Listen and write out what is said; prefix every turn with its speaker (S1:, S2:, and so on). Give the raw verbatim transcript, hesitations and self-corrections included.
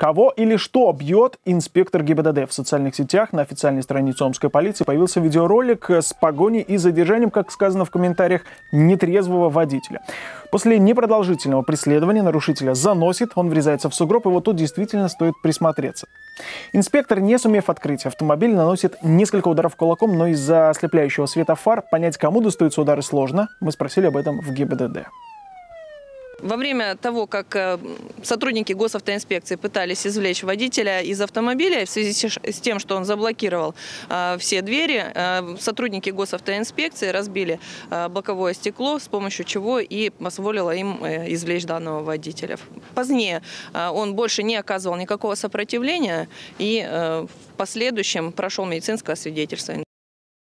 S1: Кого или что бьет инспектор ГИБДД? В социальных сетях на официальной странице омской полиции появился видеоролик с погоней и задержанием, как сказано в комментариях, нетрезвого водителя. После непродолжительного преследования нарушителя заносит, он врезается в сугроб, и вот тут действительно стоит присмотреться. Инспектор, не сумев открыть автомобиль, наносит несколько ударов кулаком, но из-за ослепляющего света фар понять, кому достаются удары, сложно. Мы спросили об этом в ГИБДД.
S2: Во время того, как сотрудники госавтоинспекции пытались извлечь водителя из автомобиля в связи с тем, что он заблокировал все двери, сотрудники госавтоинспекции разбили боковое стекло, с помощью чего и позволило им извлечь данного водителя. Позднее он больше не оказывал никакого сопротивления и в последующем прошел медицинское освидетельствование.